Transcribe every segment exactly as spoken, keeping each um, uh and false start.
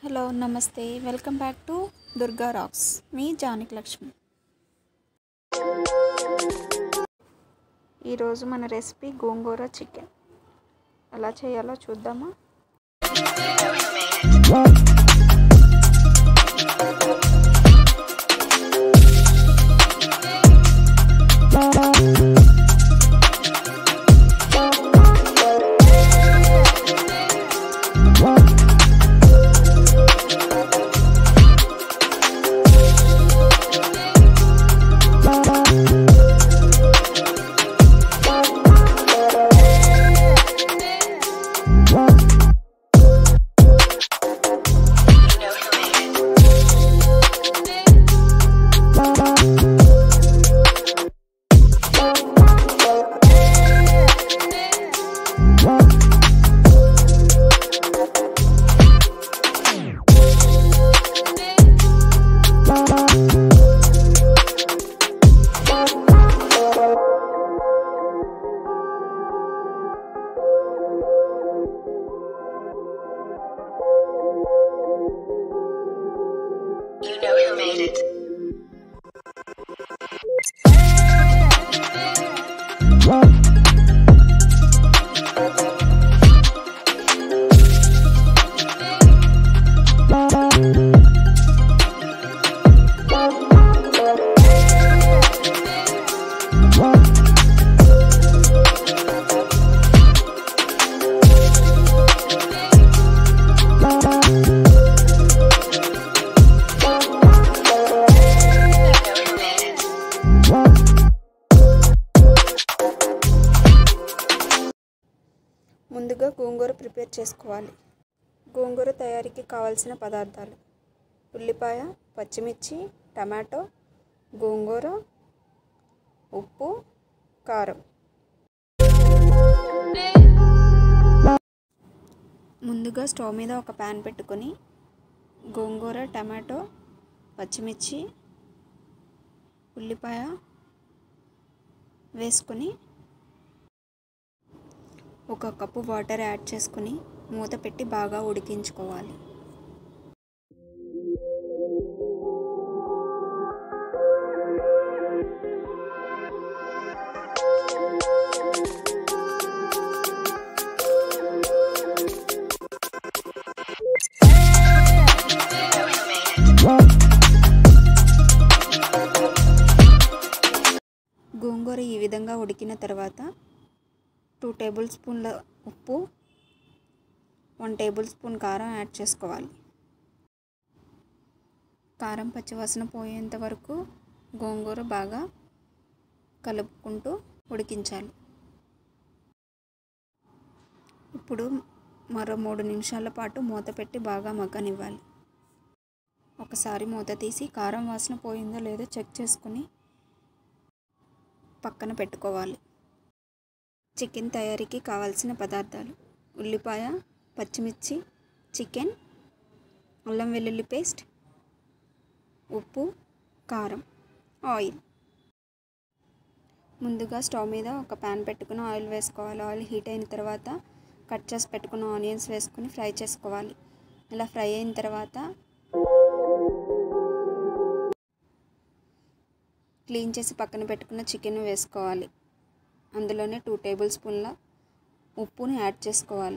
Hello నమస్తే welcome back to Durga rocks మీ జానకి లక్ష్మి. ఈరోజు మన రెసిపీ గోంగూర చికెన్. ఎలా చేయాలో చూద్దామా? You know who made it. ముందుగా గోంగూర ప్రిపేర్ చేసుకోవాలి. గోంగూర తయారీకి కావాల్సిన పదార్థాలు: ఉల్లిపాయ, పచ్చిమిర్చి, టమాటో, గోంగూర, ఉప్పు, కారం. ముందుగా స్టవ్ మీద ఒక ప్యాన్ పెట్టుకొని గోంగూర, టమాటో, పచ్చిమిర్చి, ఉల్లిపాయ వేసుకొని ఒక కప్పు వాటర్ యాడ్ చేసుకుని మూత పెట్టి బాగా ఉడికించుకోవాలి. గోంగూర ఈ విధంగా ఉడికిన తర్వాత టూ టేబుల్ స్పూన్ల ఉప్పు, వన్ టేబుల్ స్పూన్ కారం యాడ్ చేసుకోవాలి. కారం పచ్చివాసన పోయేంత వరకు గోంగూర బాగా కలుపుకుంటూ ఉడికించాలి. ఇప్పుడు మరో మూడు నిమిషాల పాటు మూత పెట్టి బాగా మగ్గనివ్వాలి. ఒకసారి మూత తీసి కారం వాసన పోయిందో లేదో చెక్ చేసుకుని పక్కన పెట్టుకోవాలి. చికెన్ తయారీకి కావాల్సిన పదార్థాలు: ఉల్లిపాయ, పచ్చిమిర్చి, చికెన్, అల్లం వెల్లుల్లి పేస్ట్, ఉప్పు, కారం, ఆయిల్. ముందుగా స్టవ్ మీద ఒక ప్యాన్ పెట్టుకుని ఆయిల్ వేసుకోవాలి. ఆయిల్ హీట్ అయిన తర్వాత కట్ చేసి పెట్టుకున్న ఆనియన్స్ వేసుకుని ఫ్రై చేసుకోవాలి. ఇలా ఫ్రై అయిన తర్వాత క్లీన్ చేసి పక్కన పెట్టుకున్న చికెన్ వేసుకోవాలి. అందులోనే టూ టేబుల్ స్పూన్ల ఉప్పుని యాడ్ చేసుకోవాలి.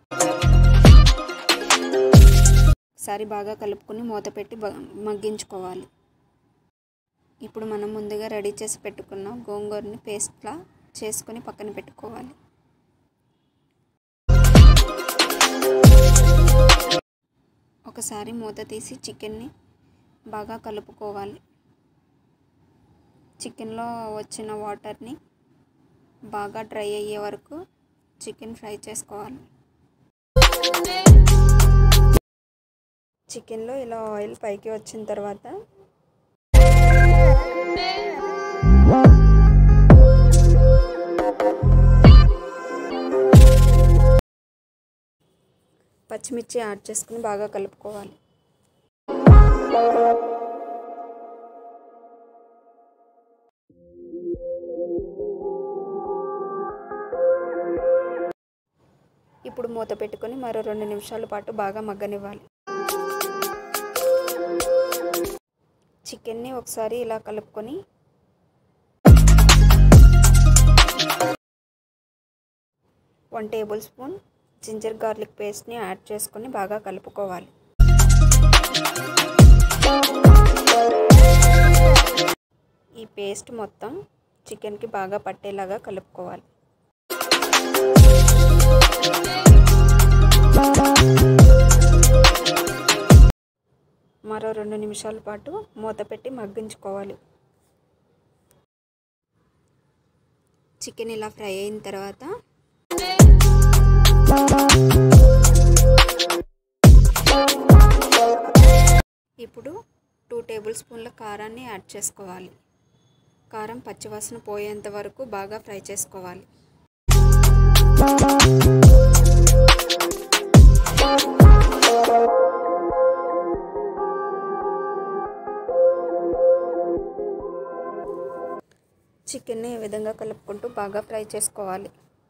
ఒకసారి బాగా కలుపుకొని మూత పెట్టి మగ్గించుకోవాలి. ఇప్పుడు మనం ముందుగా రెడీ చేసి పెట్టుకున్న గోంగూరని పేస్ట్లా చేసుకొని పక్కన పెట్టుకోవాలి. ఒకసారి మూత తీసి చికెన్ని బాగా కలుపుకోవాలి. చికెన్లో వచ్చిన వాటర్ని బాగా డ్రై అయ్యే వరకు చికెన్ ఫ్రై చేసుకోవాలి. చికెన్లో ఇలా ఆయిల్ పైకి వచ్చిన తర్వాత పచ్చిమిర్చి యాడ్ చేసుకుని బాగా కలుపుకోవాలి. ఇప్పుడు మూత పెట్టుకొని మరో రెండు నిమిషాల పాటు బాగా మగ్గనివ్వాలి. చికెన్ని ఒకసారి ఇలా కలుపుకొని one tablespoon ginger garlic పేస్ట్ని యాడ్ చేసుకొని బాగా కలుపుకోవాలి. ఈ పేస్ట్ మొత్తం చికెన్కి బాగా పట్టేలాగా కలుపుకోవాలి. మరో రెండు నిమిషాల పాటు మూత పెట్టి మగ్గించుకోవాలి. చికెన్ ఇలా ఫ్రై అయిన తర్వాత ఇప్పుడు టూ టేబుల్ స్పూన్ల కారాన్ని యాడ్ చేసుకోవాలి. కారం పచ్చివాసన పోయేంత వరకు బాగా ఫ్రై చేసుకోవాలి. చికెన్ని ఈ విధంగా కలుపుకుంటూ బాగా ఫ్రై చేసుకోవాలి.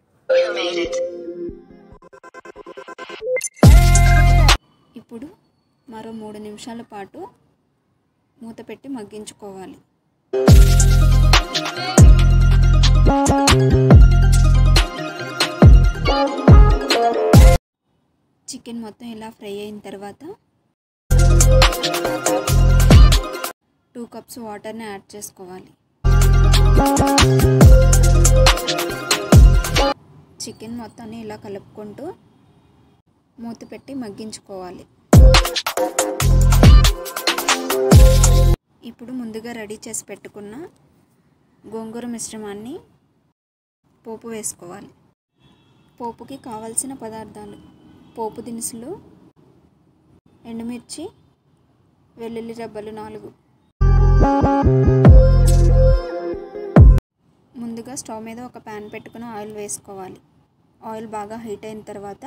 ఇప్పుడు మరో మూడు నిమిషాల పాటు మూత పెట్టి మగ్గించుకోవాలి. చికెన్ మొత్తం ఇలా ఫ్రై అయిన తర్వాత టూ కప్స్ వాటర్ని యాడ్ చేసుకోవాలి. చికెన్ మొత్తాన్ని ఇలా కలుపుకుంటూ మూత పెట్టి మగ్గించుకోవాలి. ఇప్పుడు ముందుగా రెడీ చేసి పెట్టుకున్న గోంగూర మిశ్రమాన్ని పోపు వేసుకోవాలి. పోపుకి కావలసిన పదార్థాలు: పోపు దినుసులు, ఎండుమిర్చి, వెల్లుల్లి రెబ్బలు నాలుగు. ముందుగా స్టవ్ మీద ఒక ప్యాన్ పెట్టుకుని ఆయిల్ వేసుకోవాలి. ఆయిల్ బాగా హీట్ అయిన తర్వాత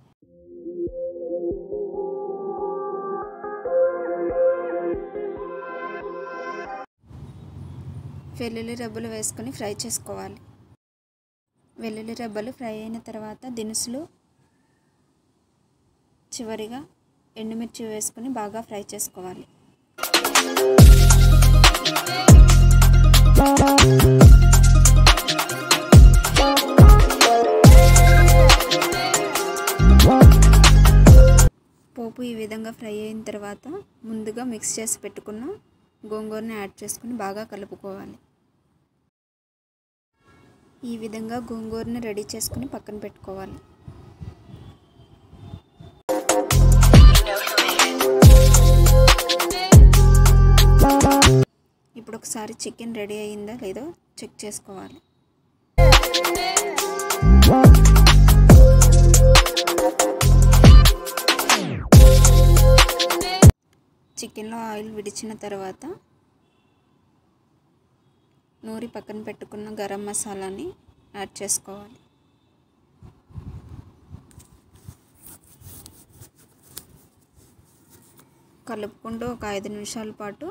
వెల్లుల్లి రెబ్బలు వేసుకొని ఫ్రై చేసుకోవాలి. వెల్లుల్లి రెబ్బలు ఫ్రై అయిన తర్వాత దినుసులు, చివరిగా ఎండుమిర్చి వేసుకొని బాగా ఫ్రై చేసుకోవాలి. పోపు ఈ విధంగా ఫ్రై అయిన తర్వాత ముందుగా మిక్స్ చేసి పెట్టుకున్న గోంగూరని యాడ్ చేసుకుని బాగా కలుపుకోవాలి. ఈ విధంగా గోంగూరని రెడీ చేసుకుని పక్కన పెట్టుకోవాలి. ఇప్పుడు ఒకసారి చికెన్ రెడీ అయ్యిందా లేదో చెక్ చేసుకోవాలి. చికెన్లో ఆయిల్ విడిచిన తర్వాత నూరి పక్కన పెట్టుకున్న గరం మసాలాని యాడ్ చేసుకోవాలి. కలుపుకుంటూ ఒక ఐదు నిమిషాల పాటు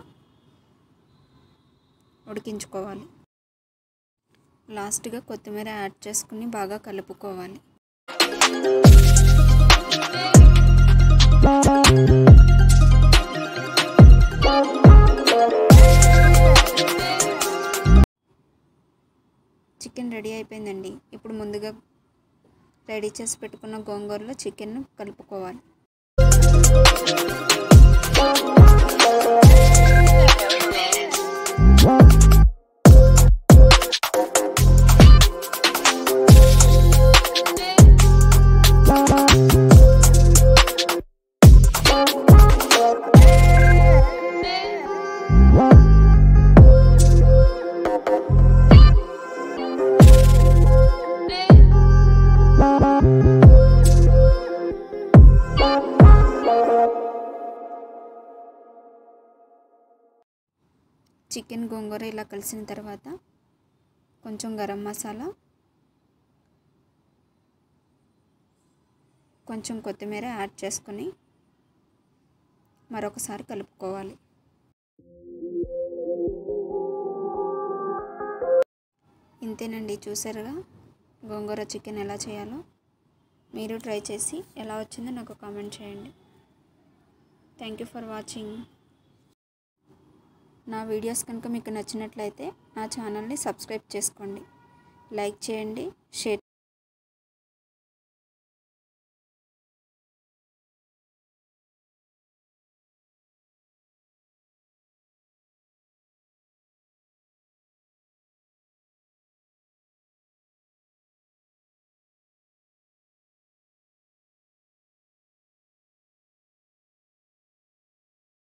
ఉడికించుకోవాలి. లాస్ట్గా కొత్తిమీర యాడ్ చేసుకుని బాగా కలుపుకోవాలి. చికెన్ రెడీ అయిపోయిందండి. ఇప్పుడు ముందుగా రెడీ చేసి పెట్టుకున్న గోంగూరలో చికెన్ కలుపుకోవాలి. చికెన్ గోంగూర ఇలా కలిసిన తర్వాత కొంచెం గరం మసాలా, కొంచెం కొత్తిమీర యాడ్ చేసుకొని మరొకసారి కలుపుకోవాలి. ఇంతేనండి, చూసారుగా గోంగూర చికెన్ ఎలా చేయాలో. మీరు ట్రై చేసి ఎలా వచ్చిందో నాకు కామెంట్ చేయండి. Thank you for watching. నా వీడియోస్ కనుక మీకు నచ్చినట్లయితే నా ఛానల్ని సబ్స్క్రైబ్ చేసుకోండి, లైక్ చేయండి, షేర్